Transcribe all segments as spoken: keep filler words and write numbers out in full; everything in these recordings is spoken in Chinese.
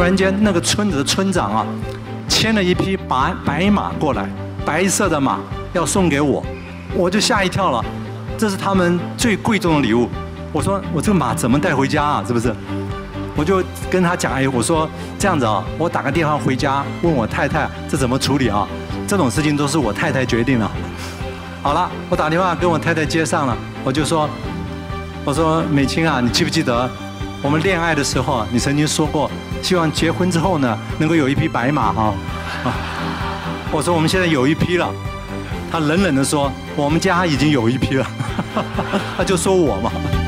突然间那个村子的村长啊，牵了一匹白白马过来，白色的马要送给我，我就吓一跳了，这是他们最贵重的礼物。我说我这个马怎么带回家啊？是不是？我就跟他讲，哎，我说这样子啊，我打个电话回家问我太太这怎么处理啊？这种事情都是我太太决定了。好了，我打电话跟我太太接上了，我就说，我说美清啊，你记不记得我们恋爱的时候，你曾经说过，希望结婚之后呢能够有一匹白马哈。啊，我说我们现在有一匹了。他冷冷地说，我们家已经有一匹了。他就说我嘛。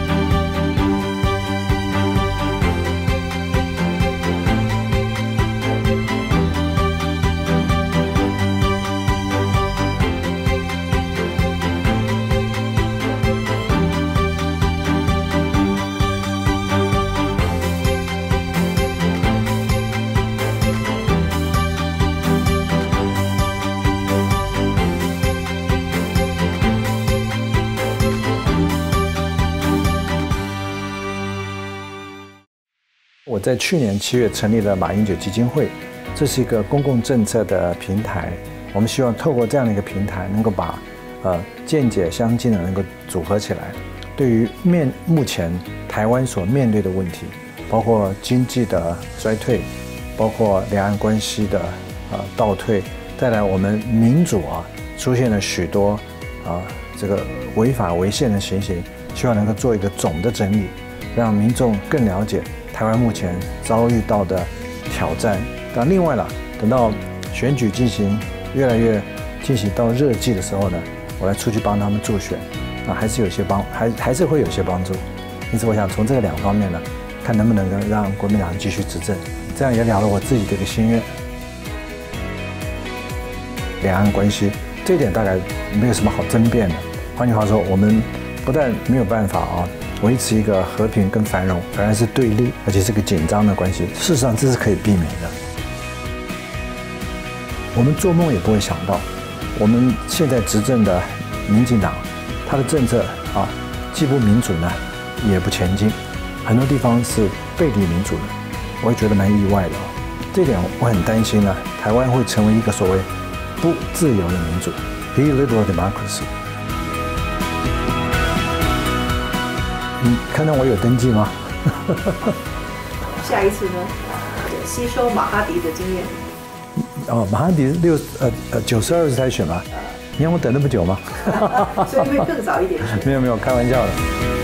我在去年七月成立了马英九基金会，这是一个公共政策的平台。我们希望透过这样的一个平台，能够把呃见解相近的能够组合起来，对于面目前台湾所面对的问题，包括经济的衰退，包括两岸关系的呃倒退，再来我们民主啊出现了许多啊这个违法违宪的情形，希望能够做一个总的整理，让民众更了解台湾目前遭遇到的挑战。但另外了，等到选举进行越来越进行到热季的时候呢，我来出去帮他们助选，啊，还是有些帮，还还是会有些帮助。因此，我想从这个两方面呢，看能不能够让国民党继续执政，这样也了了我自己的一个心愿。两岸关系这一点大概没有什么好争辩的。换句话说，我们不但没有办法啊维持一个和平跟繁荣，反而是对立，而且是个紧张的关系。事实上，这是可以避免的。我们做梦也不会想到，我们现在执政的民进党，它的政策啊，既不民主呢，也不前进，很多地方是背离民主的，我也觉得蛮意外的啊。这点我很担心呢，台湾会成为一个所谓不自由的民主 （illiberal democracy）。你看到我有登记吗？ 下一次呢，吸收马哈迪的经验。 哦，马哈迪六呃呃九十二才选嘛，你让我等那么久吗？ 所以会更早一点。 没有没有，开玩笑的。